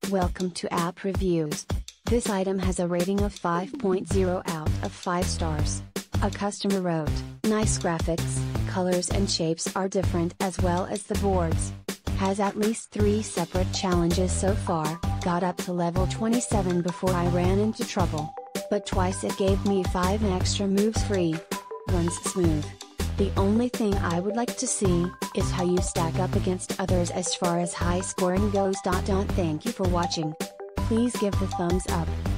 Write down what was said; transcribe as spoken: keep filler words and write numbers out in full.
Welcome to App Reviews. This item has a rating of five point zero out of five stars. A customer wrote, "Nice graphics, colors and shapes are different as well as the boards. Has at least three separate challenges so far, got up to level twenty-seven before I ran into trouble. But twice it gave me five extra moves free. Runs smooth. The only thing I would like to see, is how you stack up against others as far as high scoring goes. Thank you for watching. Please give the thumbs up.